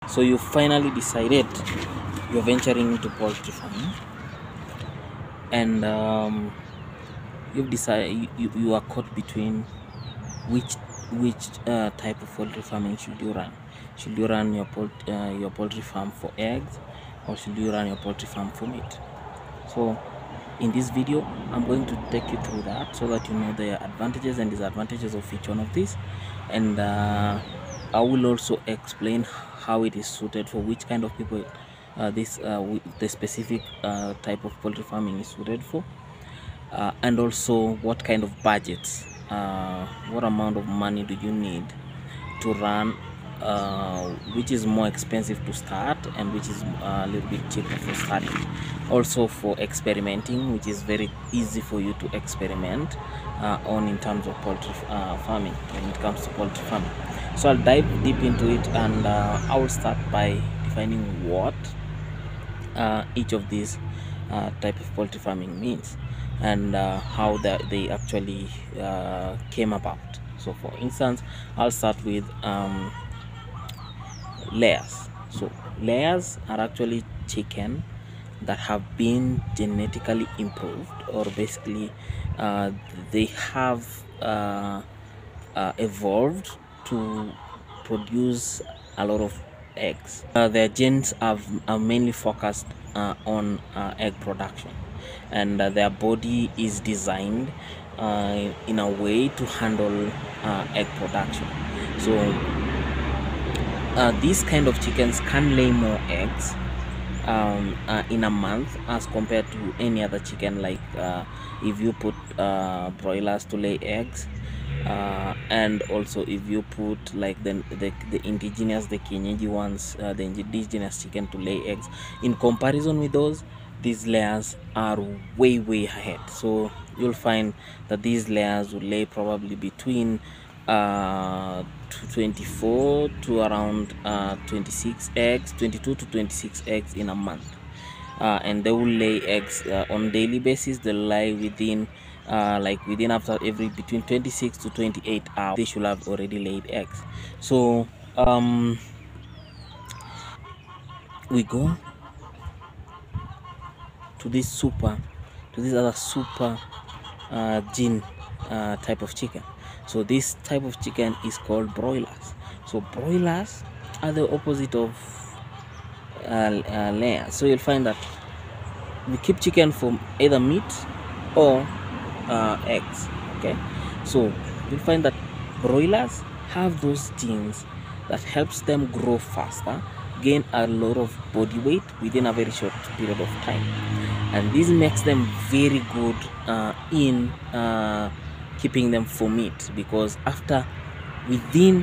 So you finally decided you're venturing into poultry farming, and you've decided you are caught between which type of poultry farming should you run. Should you run your poultry farm for eggs, or should you run your poultry farm for meat? So in this video I'm going to take you through that, so that you know the advantages and disadvantages of each one of these, and I will also explain how it is suited for which kind of people the specific type of poultry farming is suited for, and also what kind of budgets, what amount of money do you need to run, which is more expensive to start and which is a little bit cheaper for starting. Also for experimenting, which is very easy for you to experiment on in terms of poultry farming when it comes to poultry farming. So I'll dive deep into it, and I will start by defining what each of these type of poultry farming means, and how they actually came about. So for instance, I'll start with layers. So layers are actually chicken that have been genetically improved, or basically they have evolved to produce a lot of eggs. Their genes are mainly focused on egg production, and their body is designed in a way to handle egg production. So these kind of chickens can lay more eggs in a month as compared to any other chicken. Like if you put broilers to lay eggs, and also if you put like the indigenous, the kienyeji ones, the indigenous chicken to lay eggs, in comparison with those, these layers are way ahead. So you'll find that these layers will lay probably between 24 to around 26 eggs, 22 to 26 eggs in a month, and they will lay eggs on daily basis. They'll lie within within after every between 26 to 28 hours they should have already laid eggs. So we go to this other super gene type of chicken. So this type of chicken is called broilers. So broilers are the opposite of layers. So you'll find that we keep chicken for either meat or eggs. Okay, so you'll find that broilers have those genes that helps them grow faster, gain a lot of body weight within a very short period of time, and this makes them very good in keeping them for meat, because after within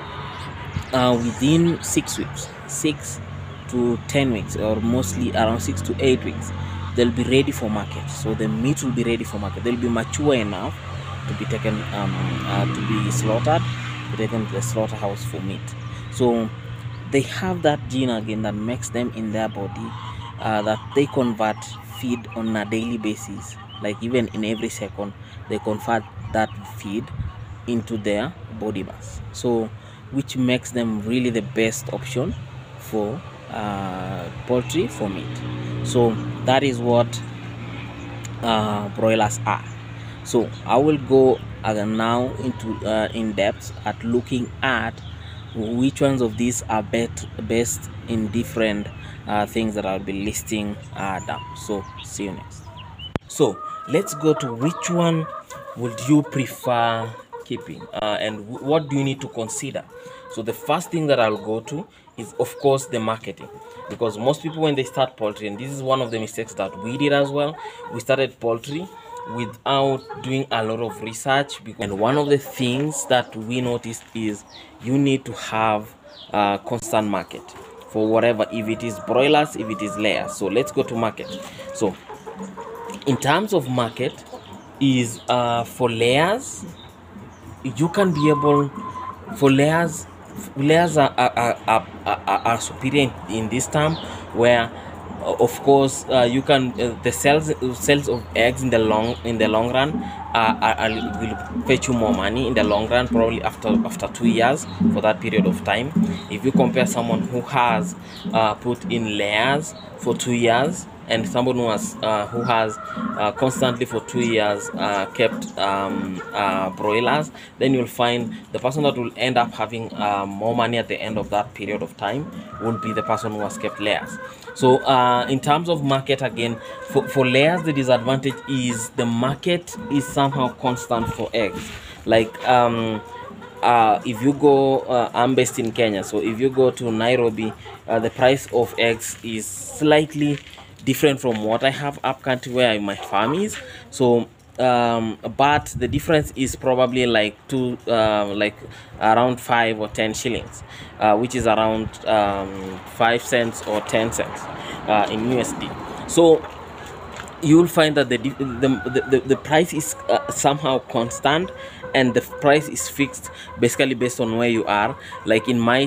6 weeks, 6 to 10 weeks, or mostly around 6 to 8 weeks, they'll be ready for market. So the meat will be ready for market. They'll be mature enough to be taken to be slaughtered, to be taken to the slaughterhouse for meat. So they have that gene again that makes them in their body that they convert feed on a daily basis, like even in every second they convert that feed into their body mass, so which makes them really the best option for poultry for meat. So that is what broilers are. So I will go now into in depth at looking at which ones of these are best in different things that I'll be listing down. So see you next. So let's go to which one would you prefer keeping, and what do you need to consider. So the first thing that I'll go to is, of course, the marketing, because most people, when they start poultry, and this is one of the mistakes that we did as well, we started poultry without doing a lot of research. And one of the things that we noticed is you need to have a constant market for whatever, if it is broilers, if it is layers. So let's go to market. So in terms of market is for layers, you can be able, for layers are superior in this term, where Of course, you can the sales of eggs in the long run will fetch you more money in the long run, probably after 2 years, for that period of time. If you compare someone who has put in layers for 2 years and someone who has constantly for 2 years kept broilers, then you'll find the person that will end up having more money at the end of that period of time will be the person who has kept layers. So in terms of market, again, for layers, the disadvantage is the market is somehow constant for eggs. Like if you go, I'm based in Kenya, so if you go to Nairobi, the price of eggs is slightly different from what I have up country where my farm is. So but the difference is probably like like around 5 or 10 shillings, which is around 5 cents or 10 cents in USD. So you will find that the price is somehow constant, and the price is fixed basically based on where you are. Like in my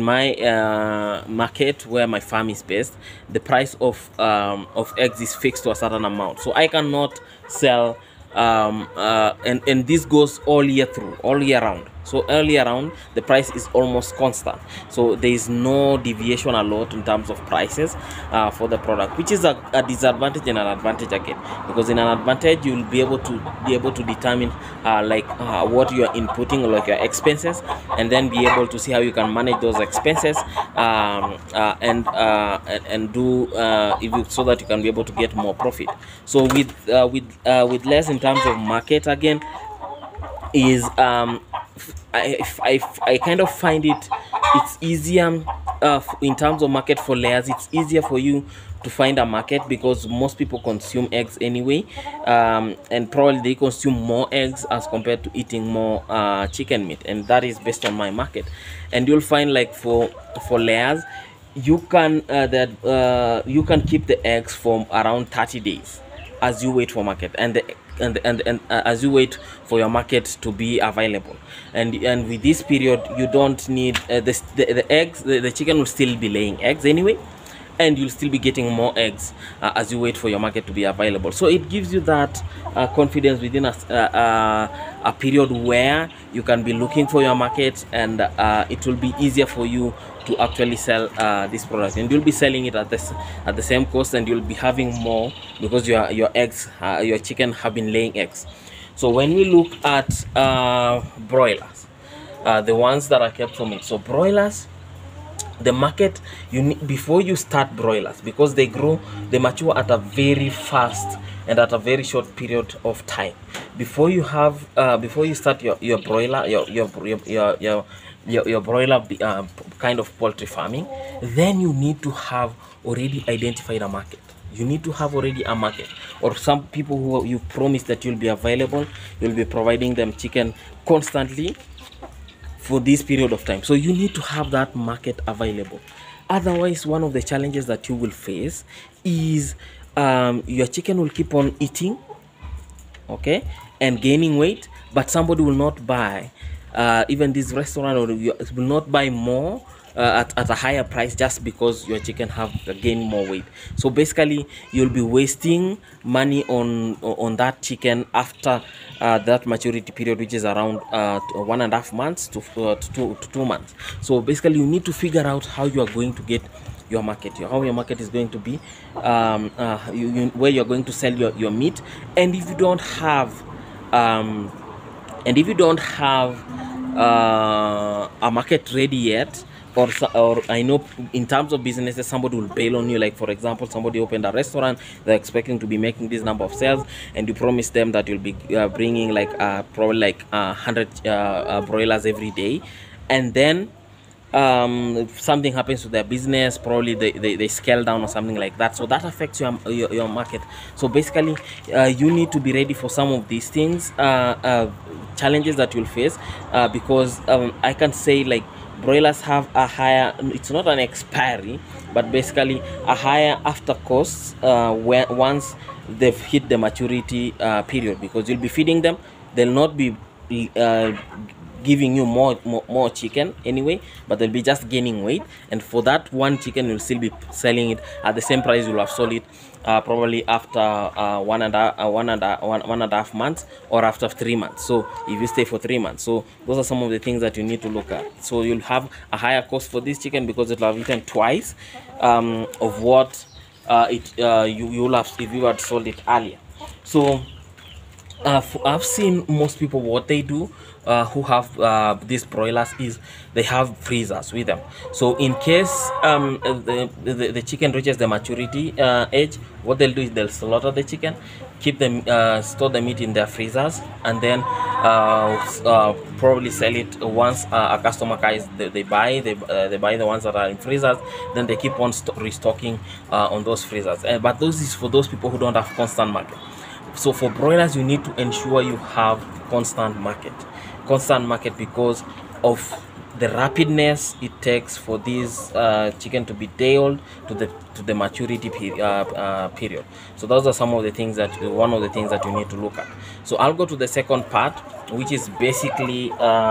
market where my farm is based, the price of eggs is fixed to a certain amount, so I cannot sell and this goes all year round. So all year round the price is almost constant, so there is no deviation a lot in terms of prices for the product, which is a disadvantage and an advantage again, because in an advantage you'll be able to determine what you are inputting, like your expenses, and then be able to see how you can manage those expenses and do so that you can be able to get more profit. So with less in terms of market, again, is I kind of find it's easier in terms of market for layers. It's easier for you to find a market because most people consume eggs anyway, and probably they consume more eggs as compared to eating more chicken meat, and that is based on my market. And you'll find, like, for layers, you can you can keep the eggs for around 30 days as you wait for market, and as you wait for your market to be available. And with this period, you don't need the eggs. The chicken will still be laying eggs anyway, and you'll still be getting more eggs as you wait for your market to be available. So it gives you that confidence within a period where you can be looking for your market, and it will be easier for you to actually sell this product, and you'll be selling it at the same cost, and you'll be having more because your eggs, your chicken have been laying eggs. So when we look at broilers, the ones that are kept for meat, so broilers, the market, you need, before you start broilers, because they mature at a very fast and at a very short period of time. Before you start your broiler, your broiler kind of poultry farming, then you need to have already identified a market. You need to have already a market, or some people who you promise that you'll be available, you'll be providing them chicken constantly for this period of time. So you need to have that market available. Otherwise, one of the challenges that you will face is your chicken will keep on eating, okay, and gaining weight, but somebody will not buy, even this restaurant will not buy more at a higher price just because your chicken have gained more weight. So basically you'll be wasting money on that chicken after that maturity period, which is around 1.5 months to 2 months. So basically you need to figure out how you are going to get your market, how your market is going to be, where you're going to sell your meat. And if you don't have a market ready yet, or I know in terms of businesses, somebody will bail on you. Like, for example, somebody opened a restaurant, they're expecting to be making this number of sales, and you promise them that you'll be bringing like probably like 100 broilers every day, and then something happens to their business, probably they scale down or something like that, so that affects your market. So basically you need to be ready for some of these things, challenges that you'll face, because I can say, like, broilers have a higher, it's not an expiry, but basically a higher after costs once they've hit the maturity period, because you'll be feeding them, they'll not be giving you more chicken anyway, but they'll be just gaining weight, and for that one chicken you'll still be selling it at the same price you'll have sold it probably after 1.5 months or after 3 months. So if you stay for 3 months, so those are some of the things that you need to look at. So you'll have a higher cost for this chicken because it'll have eaten twice of what you'll have if you had sold it earlier. So I've seen most people, what they do who have these broilers, is they have freezers with them. So in case the chicken reaches the maturity age, what they'll do is they'll slaughter the chicken, keep them, store the meat in their freezers, and then probably sell it once a customer guys they buy the ones that are in freezers. Then they keep on restocking on those freezers. But those is for those people who don't have constant market. So for broilers, you need to ensure you have constant market because of the rapidness it takes for these chicken to be day old to the maturity period. So those are some of the things that one of the things that you need to look at. So I'll go to the second part, which is basically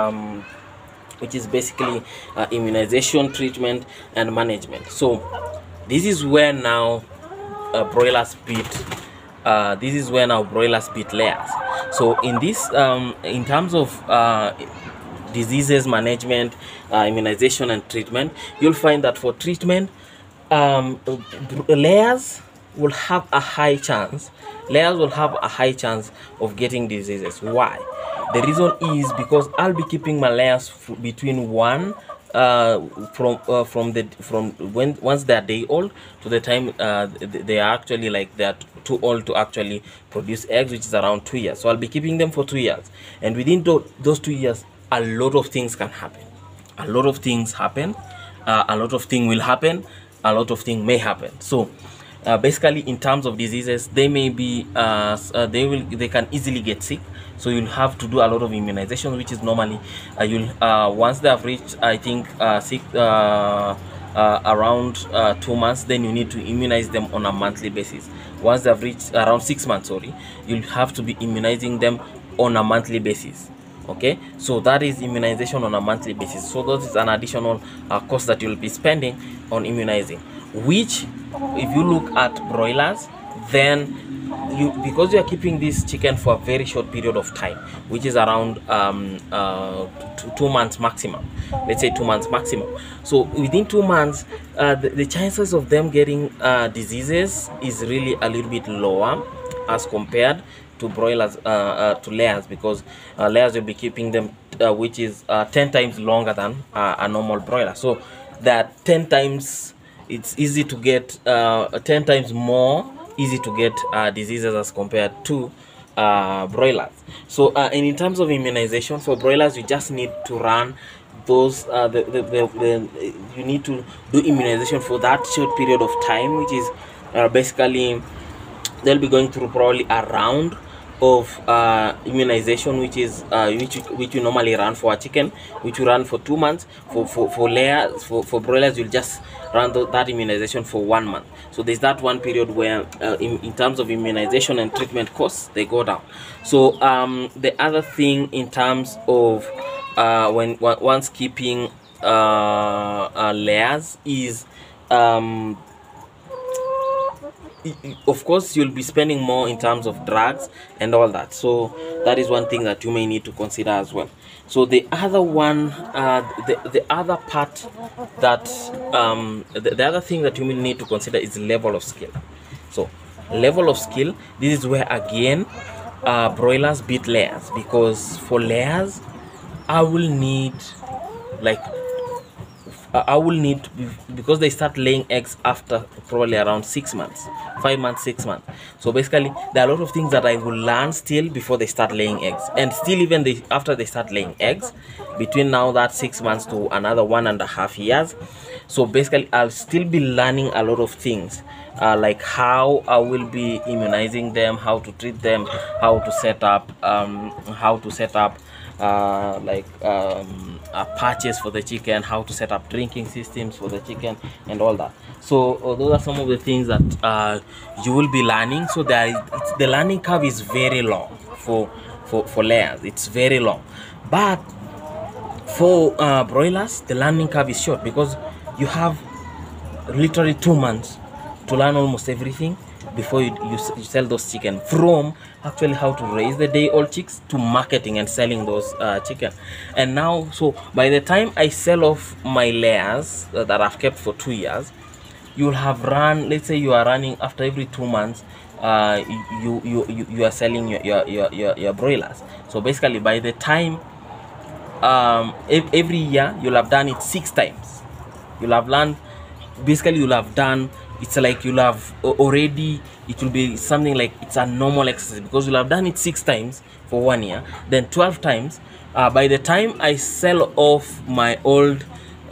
immunization, treatment, and management. So this is where now broilers beat. This is where now broilers beat layers. So in this, in terms of diseases management, immunization, and treatment, you'll find that for treatment, layers will have a high chance. Layers will have a high chance of getting diseases. Why? The reason is because I'll be keeping my layers between once they're day old to the time they are actually like they're too old to actually produce eggs, which is around 2 years. So I'll be keeping them for 2 years, and within those 2 years a lot of things can happen. A lot of things happen. A lot of things will happen. A lot of things may happen. So basically, in terms of diseases, they may be they can easily get sick. So you'll have to do a lot of immunization, which is normally once they have reached, I think, around 2 months, then you need to immunize them on a monthly basis. Once they've reached around 6 months, you'll have to be immunizing them on a monthly basis. Okay, so that is immunization on a monthly basis. So that is an additional cost that you'll be spending on immunizing, which if you look at broilers, then because you are keeping this chicken for a very short period of time, which is around 2 months maximum, let's say 2 months maximum. So within 2 months, the chances of them getting diseases is really a little bit lower as compared to broilers, to layers, because layers will be keeping them which is 10 times longer than a normal broiler. So that 10 times it's easy to get 10 times more easy to get diseases as compared to broilers. So and in terms of immunization for broilers, you just need to run those you need to do immunization for that short period of time, which is basically they'll be going through probably a round of immunization, which is which you normally run for a chicken, which you run for 2 months. For layers, for broilers, you'll just run that immunization for 1 month. So there's that one period where in terms of immunization and treatment costs, they go down. So the other thing in terms of once keeping layers is of course you'll be spending more in terms of drugs and all that. So that is one thing that you may need to consider as well. So the other one, the other part that the other thing that you may need to consider is level of skill. So level of skill, this is where again broilers beat layers, because for layers I will need because they start laying eggs after probably around 6 months, 5 months, 6 months. So basically there are a lot of things that I will learn still before they start laying eggs, and still even after they start laying eggs, between now that 6 months to another 1.5 years. So basically I'll still be learning a lot of things, like how I will be immunizing them, how to treat them, how to set up patches for the chicken, how to set up drinking systems for the chicken, and all that. So those are some of the things that you will be learning. So the learning curve is very long for layers. It's very long, but For broilers, the learning curve is short because you have literally 2 months to learn almost everything before you sell those chicken, from actually how to raise the day-old chicks to marketing and selling those chicken. And now, so by the time I sell off my layers that I've kept for 2 years, you'll have run, let's say you are running after every 2 months, you are selling your broilers. So basically by the time every year you'll have done it 6 times. You'll have learned, basically you'll have done, it's like you'll have already, it will be something like it's a normal exercise because you'll have done it 6 times for 1 year, then 12 times. By the time I sell off my old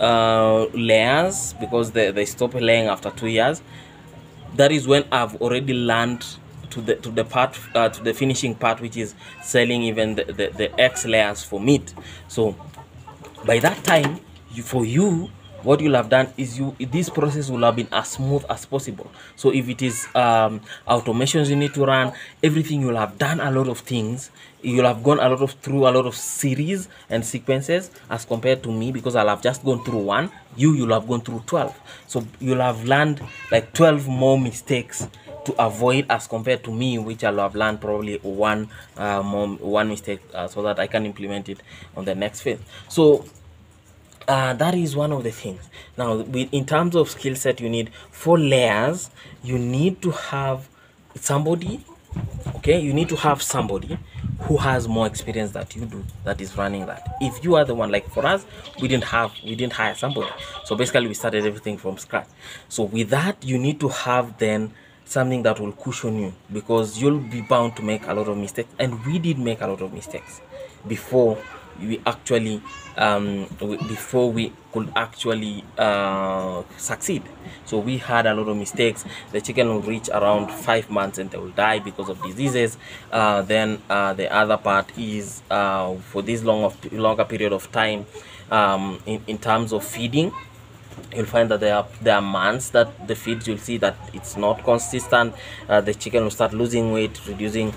layers, because they stop laying after 2 years, that is when I've already learned to the part to the finishing part, which is selling even the X layers for meat. So by that time, for you, what you'll have done is this process will have been as smooth as possible. So if it is automations you need to run, everything, you'll have done a lot of things. You'll have gone through a lot of series and sequences as compared to me, because I'll have just gone through one. You'll have gone through 12. So you'll have learned like 12 more mistakes to avoid as compared to me, which I'll have learned probably one mistake, so that I can implement it on the next phase. So that is one of the things. Now, in terms of skill set, you need 4 layers. You need to have somebody, okay, you need to have somebody who has more experience that you do, that is running that. If you are the one, like for us, we didn't hire somebody, so basically we started everything from scratch. So with that, you need to have then something that will cushion you, because you'll be bound to make a lot of mistakes, and we did make a lot of mistakes before we actually before we could actually succeed. So we had a lot of mistakes. The chicken will reach around 5 months and they will die because of diseases. Then the other part is for this longer period of time, in terms of feeding, you'll find that there are months that the feeds, you'll see that it's not consistent. The chicken will start losing weight, reducing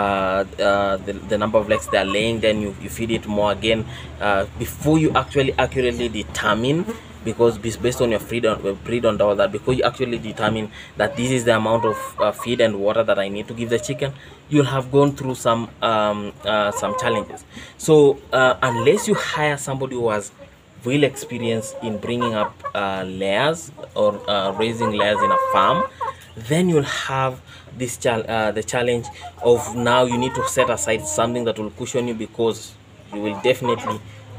the number of eggs they are laying. Then you feed it more again before you actually accurately determine, because based on your breed and all that, before you actually determine that this is the amount of feed and water that I need to give the chicken, you'll have gone through some challenges. So unless you hire somebody who has real experience in bringing up layers or raising layers in a farm, then you'll have this the challenge of, now you need to set aside something that will cushion you, because you will definitely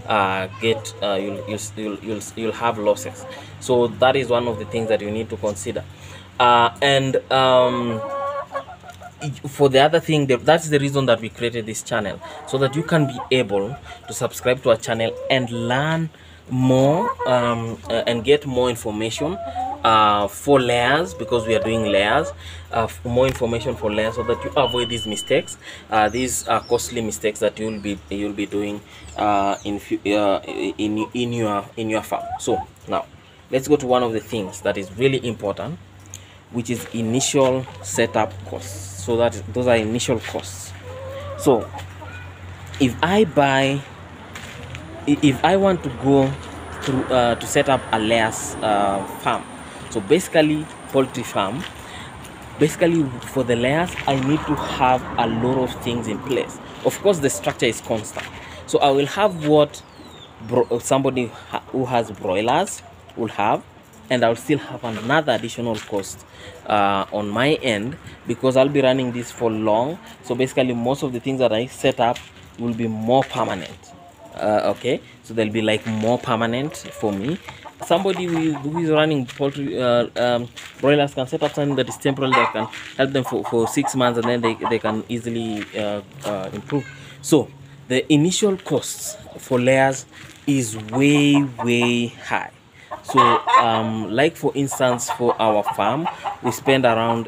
you'll have losses. So that is one of the things that you need to consider. For the other thing, that's the reason that we created this channel, so that you can be able to subscribe to our channel and learn more and get more information for layers, because we are doing layers, more information for layers, so that you avoid these mistakes, these costly mistakes that you'll be doing in your farm. So now let's go to one of the things that is really important, which is initial setup costs. So those are initial costs. So if I want to go through to set up a layers farm, so basically poultry farm, basically for the layers, I need to have a lot of things in place. Of course, the structure is constant, so I will have what somebody who has broilers will have, and I'll still have another additional cost on my end, because I'll be running this for long. So basically most of the things that I set up will be more permanent. Okay, so they'll be like more permanent for me. Somebody who is running poultry broilers can set up something that is temporary, that can help them for 6 months, and then they can easily improve. So the initial costs for layers is way high. So like for instance, for our farm, we spend around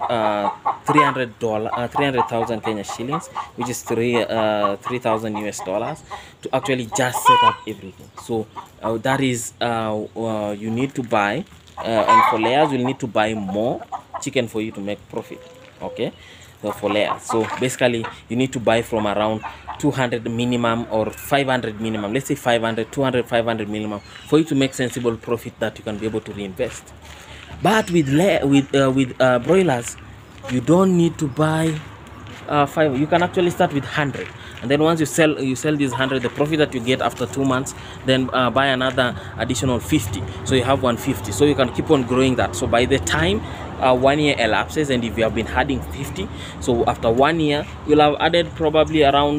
$300,000 Kenya shillings, which is 3,000 US dollars, to actually just set up everything. So that is you need to buy, and for layers you'll need to buy more chicken for you to make profit. Okay, for layers. So basically you need to buy from around 200 minimum or 500 minimum. Let's say 500, 200, 500 minimum for you to make sensible profit that you can be able to reinvest. But with broilers, you don't need to buy 5. You can actually start with 100, and then once you sell these 100, the profit that you get after 2 months, then buy another additional 50, so you have 150. So you can keep on growing that. So by the time 1 year elapses, and if you have been adding 50, so after 1 year you'll have added probably around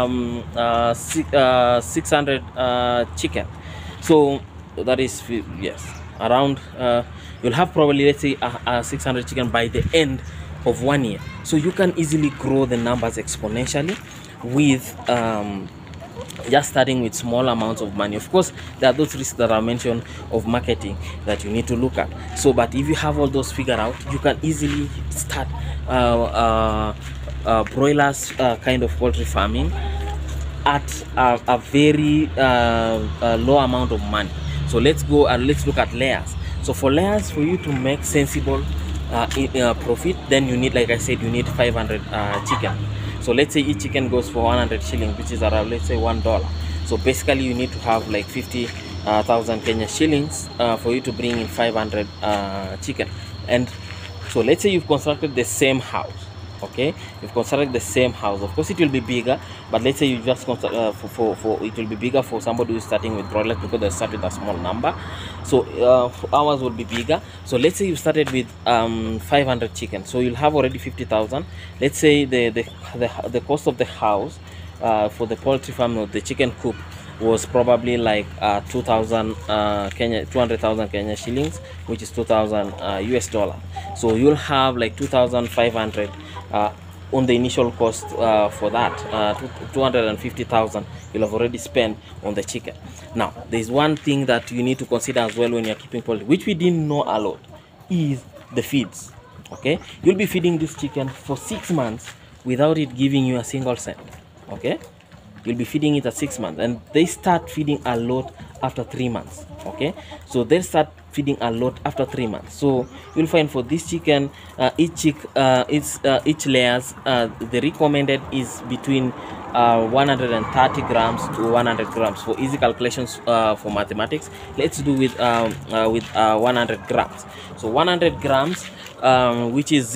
600 chicken. So that is, yes, around you'll have probably, let's say, 600 chicken by the end of 1 year. So you can easily grow the numbers exponentially with just starting with small amounts of money. Of course, there are those risks that I mentioned of marketing that you need to look at. So but if you have all those figured out, you can easily start broilers kind of poultry farming at a very low amount of money. So let's go and let's look at layers. So for layers, for you to make sensible profit, then you need, like I said, you need 500 chicken. So let's say each chicken goes for 100 shillings, which is around, let's say, $1. So basically you need to have like 50,000 Kenya shillings for you to bring in 500 chicken. And so let's say you've constructed the same house. Okay, you've constructed the same house. Of course it will be bigger, but let's say you just construct it will be bigger for somebody who's starting with broilers, because they start with a small number. So ours will be bigger. So let's say you started with 500 chicken, so you'll have already 50,000. Let's say the cost of the house for the poultry farm or the chicken coop was probably like 200,000 Kenya shillings, which is 2,000 US dollar. So you'll have like 2,500 on the initial cost for that. 250,000 you'll have already spent on the chicken. Now there's one thing that you need to consider as well when you're keeping poultry, which we didn't know a lot, is the feeds. Okay, you'll be feeding this chicken for 6 months without it giving you a single cent. Okay, you'll be feeding it at 6 months, and they start feeding a lot after 3 months. Okay, so they start feeding a lot after 3 months. So you'll find for this chicken, each layers, the recommended is between 130 grams to 100 grams. For easy calculations for mathematics, let's do with 100 grams. So 100 grams, which is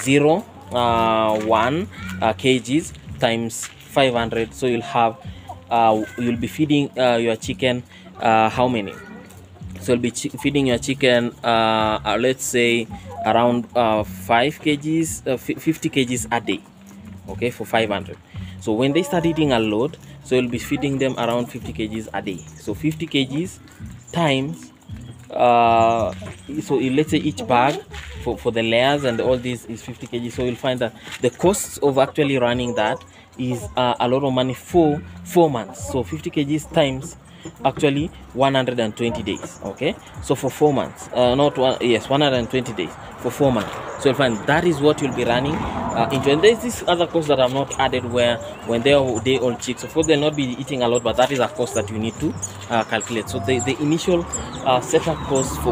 0.01 kgs times 500. So you'll have you'll be feeding your chicken how many? So you'll be feeding your chicken let's say around 5 kgs 50 kgs a day. Okay, for 500. So when they start eating a lot, so you'll be feeding them around 50 kgs a day. So 50 kgs times so let's say each bag for the layers and all this is 50 kg. So you'll find that the costs of actually running that is a lot of money for 4 months. So 50 kgs times actually 120 days. Okay, so for 4 months, not one, yes, 120 days for 4 months. So you'll find that is what you'll be running into. And there's this other cost that I've not added, where when they are day-old chicks, of course they'll not be eating a lot, but that is a cost that you need to calculate. So the initial setup cost for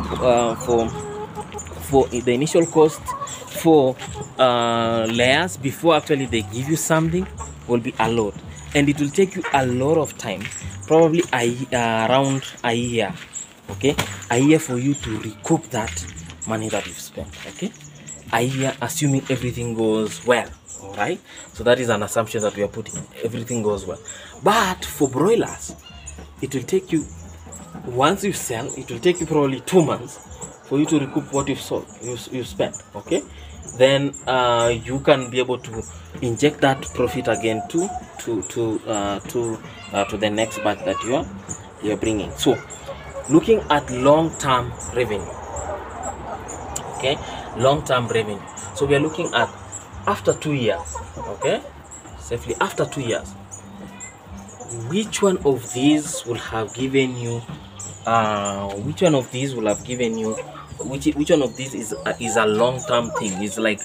the initial cost for layers before actually they give you something will be a lot, and it will take you a lot of time, probably around a year. Okay, a year for you to recoup that money that you've spent. Okay, a year, assuming everything goes well. All right, so that is an assumption that we are putting, everything goes well. But for broilers, it will take you, once you sell, it will take you probably 2 months for you to recoup what you've sold, you've spent. Okay, then you can be able to inject that profit again to the next batch that you're bringing. So looking at long-term revenue. Okay, long-term revenue. So we are looking at after 2 years. Okay, safely after 2 years, which one of these will have given you which one of these will have given you which one of these is a long-term thing, is like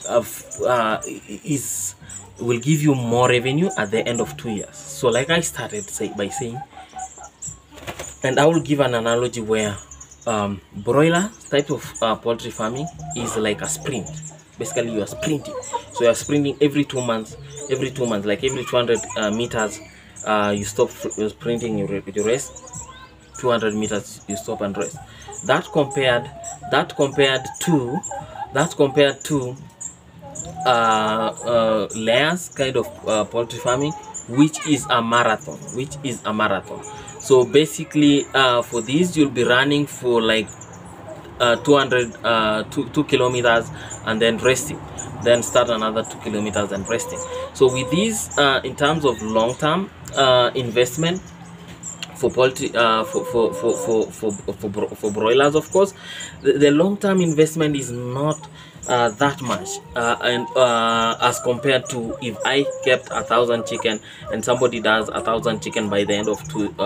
will give you more revenue at the end of 2 years. So like I started by saying, and I will give an analogy where broiler type of poultry farming is like a sprint. Basically you are sprinting. So So you're sprinting every 2 months, like every 200 meters, you stop sprinting, you rest. 200 meters you stop and rest. That compared to layers kind of poultry farming, which is a marathon. So basically for these you'll be running for like 2 kilometers and then resting, then start another 2 kilometers and resting. So with these in terms of long-term investment for poultry, for broilers, of course the long-term investment is not that much, and as compared to if I kept 1,000 chicken and somebody does 1,000 chicken by the end of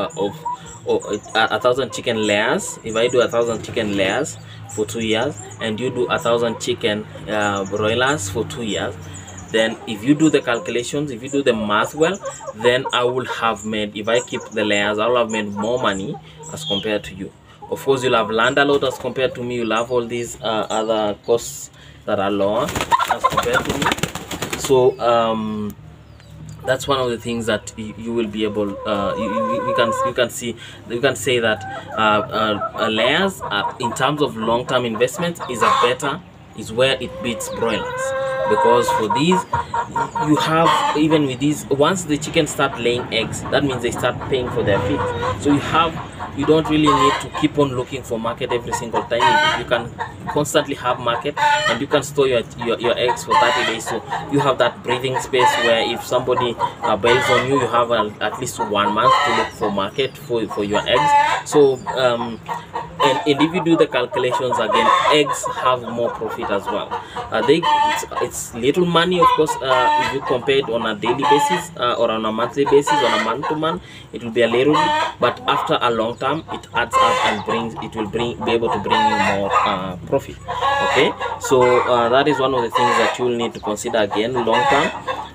1,000 chicken layers. If I do 1,000 chicken layers for 2 years and you do 1,000 chicken broilers for 2 years, then if you do the calculations, if you do the math well, then I will have made, if I keep the layers, I will have made more money as compared to you. Of course you'll have learned a lot as compared to me. You'll have all these other costs that are lower as compared to me. So that's one of the things that you will be able, you can say that layers in terms of long-term investment is where it beats broilers, because for these you have, even with these, once the chickens start laying eggs, that means they start paying for their feed. So you don't really need to keep on looking for market every single time. You can constantly have market, and you can store your eggs for 30 days. So you have that breathing space where if somebody bails on you, you have at least 1 month to look for market for your eggs. So and if you do the calculations again, eggs have more profit as well. It's little money, of course, if you compare it on a daily basis or on a monthly basis, on a month-to-month, it will be a little bit, but after a long term it adds up and will be able to bring you more profit. Okay, so that is one of the things that you will need to consider again, long term.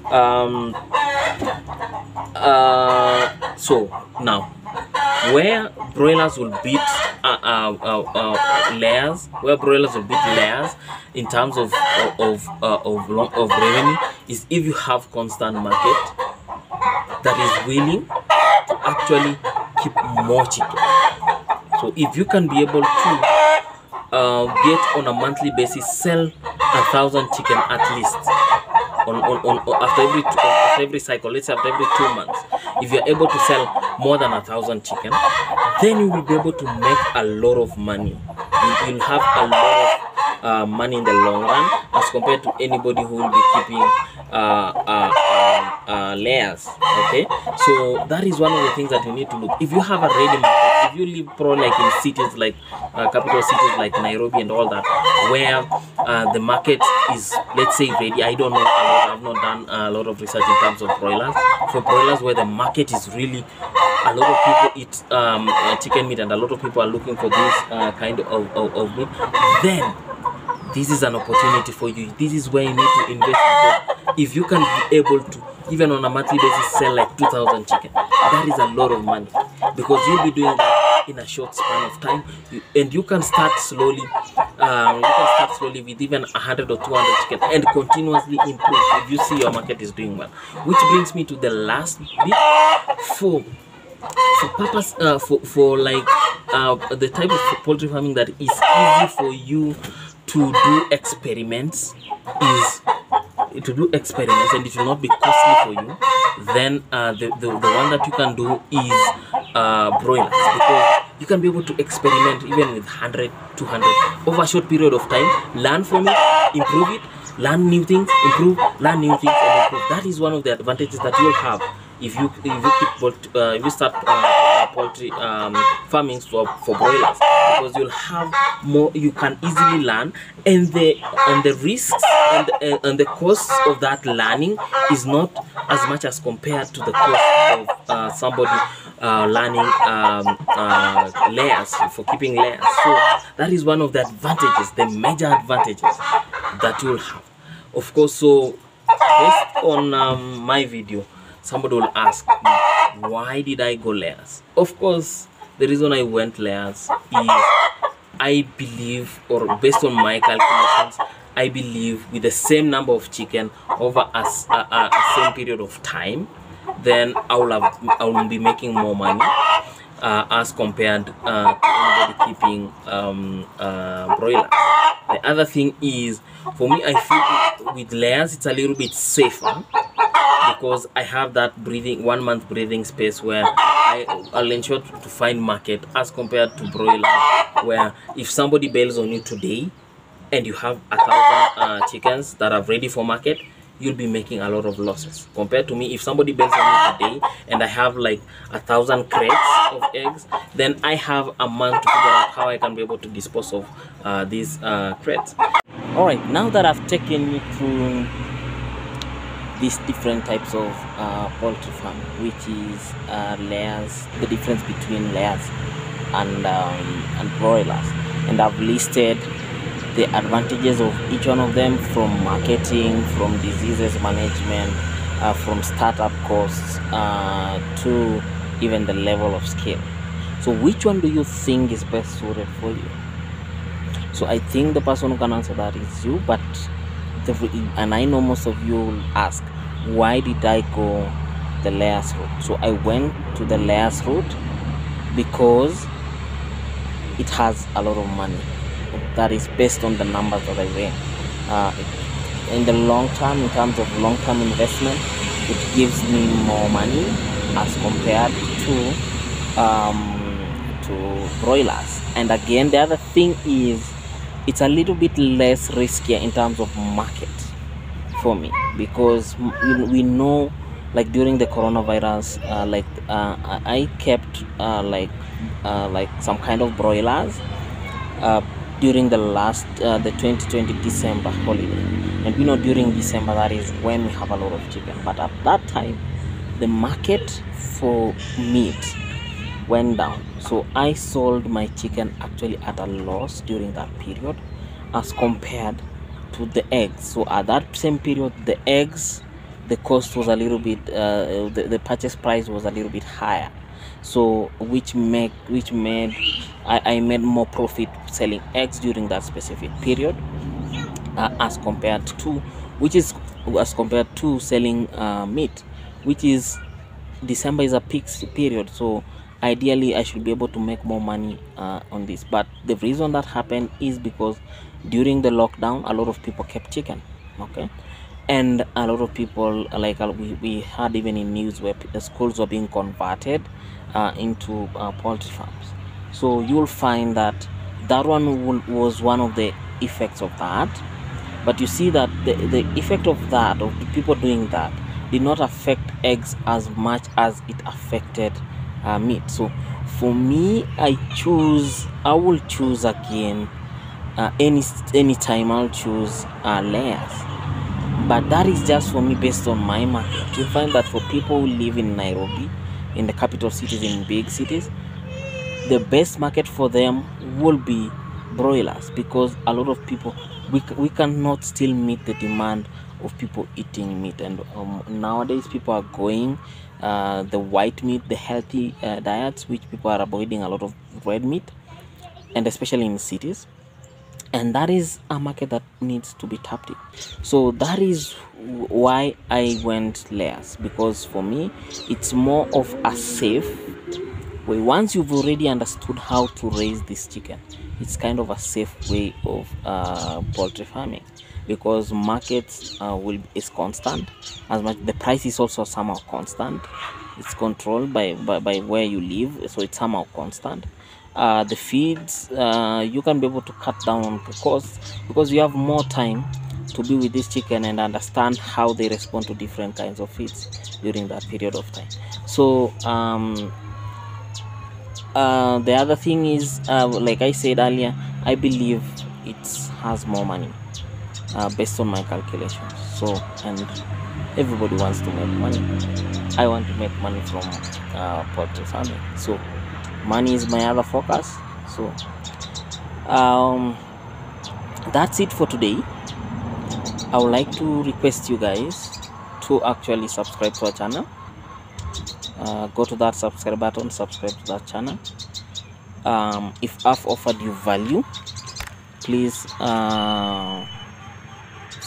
So now, where broilers will beat layers, in terms of revenue, is if you have constant market that is willing to actually keep more chicken. So if you can be able to get on a monthly basis, sell 1,000 chicken at least after every cycle, let's say after every 2 months, if you're able to sell more than 1,000 chicken, then you will be able to make a lot of money. You'll have a lot of money in the long run as compared to anybody who will be keeping layers. Okay, so that is one of the things that you need to look. If you have a ready market, if you live like in cities like capital cities like Nairobi and all that, where the market is, let's say, ready. I don't know a lot, I've not done a lot of research in terms of broilers. For broilers where the market is really, a lot of people eat chicken meat and a lot of people are looking for this kind of meat, then this is an opportunity for you. This is where you need to invest, because if you can be able to, even on a monthly basis, sell like 2,000 chicken, that is a lot of money, because you'll be doing that in a short span of time. And you can start slowly. With even 100 or 200 chicken and continuously improve if you see your market is doing well. Which brings me to the last bit. For purpose, for like the type of poultry farming that is easy for you to do experiments, and it will not be costly for you, then the one that you can do is broilers, because you can be able to experiment even with 100, 200 over a short period of time, learn from it, improve it, learn new things, improve, learn new things, and improve. That is one of the advantages that you'll have if you start poultry farming for broilers, because you'll have more. You can easily learn, and the risks and the costs of that learning is not as much as compared to the cost of somebody learning layers, for keeping layers. So that is one of the advantages, the major advantages that you'll have, of course. So based on my video, somebody will ask me, why did I go layers? Of course, the reason I went layers is, I believe, or based on my calculations, I believe with the same number of chicken over a same period of time, then I will be making more money as compared to anybody keeping broilers. The other thing is, for me, I feel with layers it's a little bit safer, because I have that 1 month breathing space where I'll ensure to find market, as compared to broiler, where if somebody bails on you today and you have 1,000 chickens that are ready for market, you'll be making a lot of losses. Compared to me, if somebody bails on me today and I have like 1,000 crates of eggs, then I have a month to figure out how I can be able to dispose of these crates. All right, now that I've taken you through these different types of poultry farm, which is layers, the difference between layers and broilers, and I've listed the advantages of each one of them, from marketing, from diseases management, from startup costs, to even the level of scale. So which one do you think is best suited for you? So I think the person who can answer that is you, but and I know most of you will ask, why did I go the layers route? So I went to the layers route because it has a lot of money. That is based on the numbers that I ran. In the long term, in terms of long-term investment, it gives me more money as compared to broilers. And again, the other thing is, it's a little bit less riskier in terms of market for me, because we know, like during the coronavirus, I kept like some kind of broilers during the 2020 December holiday, and we know during December, that is when we have a lot of chicken. But at that time, the market for meat went down, so I sold my chicken actually at a loss during that period as compared to the eggs. So at that same period, the eggs, the cost was a little bit the purchase price was a little bit higher, so which made I made more profit selling eggs during that specific period as compared to selling meat, which is December is a peak period. So ideally I should be able to make more money on this. But the reason that happened is because during the lockdown, a lot of people kept chicken, okay, and a lot of people, like we had even in news where schools were being converted into poultry farms. So you'll find that one was one of the effects of that. But you see that the effect of that, of the people doing that, did not affect eggs as much as it affected meat. So for me, I will choose again, anytime I'll choose layers. But that is just for me based on my market. You find that for people who live in Nairobi, in the capital cities, in big cities, the best market for them will be broilers, because a lot of people, we cannot still meet the demand of people eating meat. And nowadays people are going the white meat, the healthy diets, which people are avoiding a lot of red meat, and especially in cities. And that is a market that needs to be tapped in. So that is why I went layers, because for me it's more of a safe way. Once you've already understood how to raise this chicken, it's kind of a safe way of poultry farming, because markets is constant. As much the price is also somehow constant. It's controlled by where you live, so it's somehow constant. The feeds, you can be able to cut down on the costs, because you have more time to be with this chicken and understand how they respond to different kinds of feeds during that period of time. So the other thing is, like I said earlier, I believe it has more money based on my calculations. So, and everybody wants to make money. I want to make money from poultry farming, so money is my other focus. So that's it for today. I would like to request you guys to actually subscribe to our channel. Go to that subscribe button, subscribe to that channel. If I've offered you value, please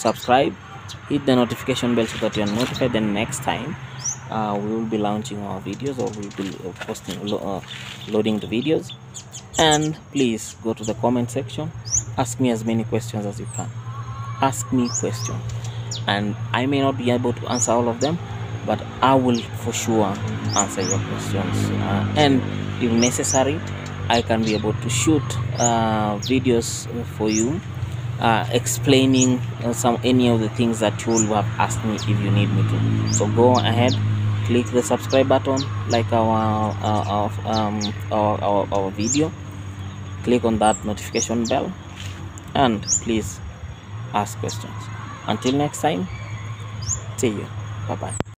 subscribe, hit the notification bell so that you are notified the next time we will be launching our videos, or we will be posting loading the videos. And please go to the comment section, ask me as many questions as you can. Ask me questions, and I may not be able to answer all of them, but I will for sure answer your questions, and if necessary I can be able to shoot videos for you explaining any of the things that you will have asked me if you need me to. So go ahead, click the subscribe button, like our video, click on that notification bell, and please ask questions. Until next time, see you. Bye bye.